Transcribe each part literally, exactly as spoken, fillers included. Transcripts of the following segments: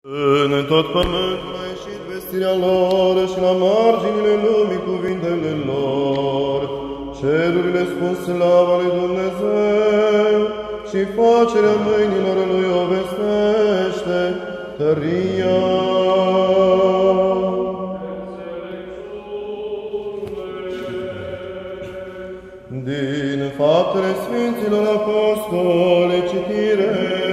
În tot pământul a ieșit vestirea lor și la marginile lumii cuvintele lor. Cerurile spun slava lui Dumnezeu și facerea mâinilor lui o vestește tăria. Din Faptele Sfinților Apostoli, citire.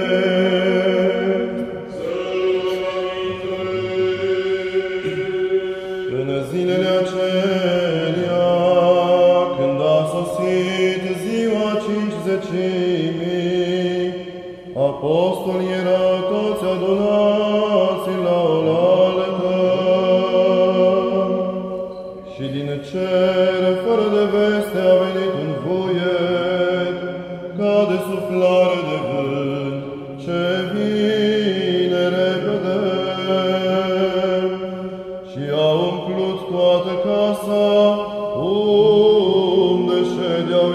În zilele acelea, când a sosit ziua cincizecimii, apostolii erau toți adunați la oaltă și din cer, fără de veste, a venit un vuiet, ca de suflare de vânt, ce vine repede, și a umplut toată casa unde ședeau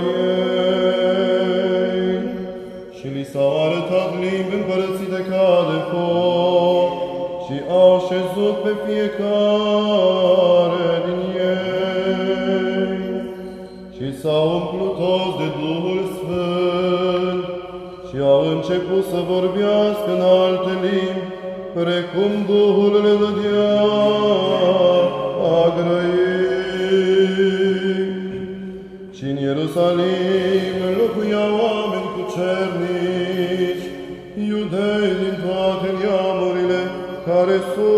ei. Și li s-au arătat limbi împărățite ca de foc și au șezut pe fiecare din ei. Și s-au umplut toți de Duhul Sfânt și au început să vorbească în alte limbi, precum Duhul le dădea a grăi. Și în Ierusalim locuiau oameni cucernici, iudei din toate neamurile care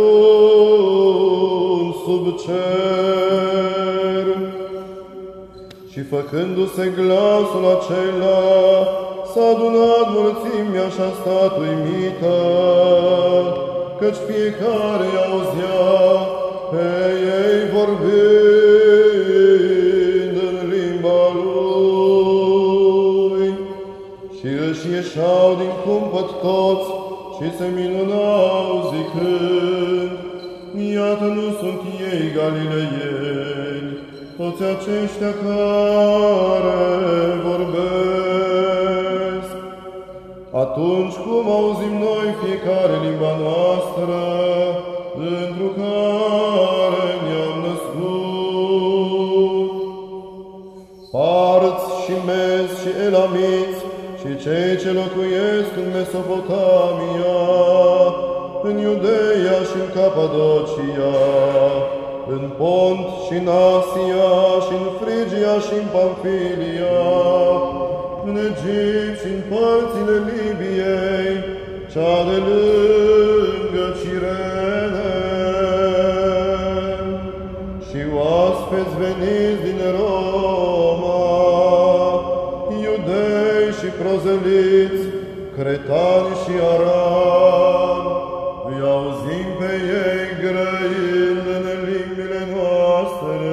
sunt sub cer. Și făcându-se glasul acela, s-a adunat mulțimea și-a stat uimită, căci fiecare auzea pe ei vorbind în limba lui. Și își ieșeau din cumpăt toți și se minunau zicând: iată, nu sunt ei galileieni, toți aceștia care vorbesc? Atunci cum auzim noi fiecare limba noastră, întru care ne-am născut? Parți și mezi și elamiți și cei ce locuiesc în Mesopotamia, în Iudeia și în Capadocia, în Pont și în Asia și în Frigia și în Pamfilia, în Egipt și în părțile Libiei, cea de lângă Cirene, și oaspeți veniți din Roma, iudei și prozeliți, cretani și arani, îi auzim pe ei grăind în limbile noastre.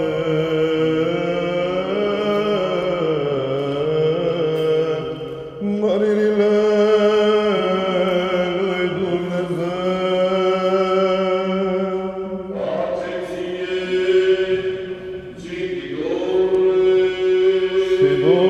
Măririle lui Dumnezeu. Pace ție, Cititorule, Și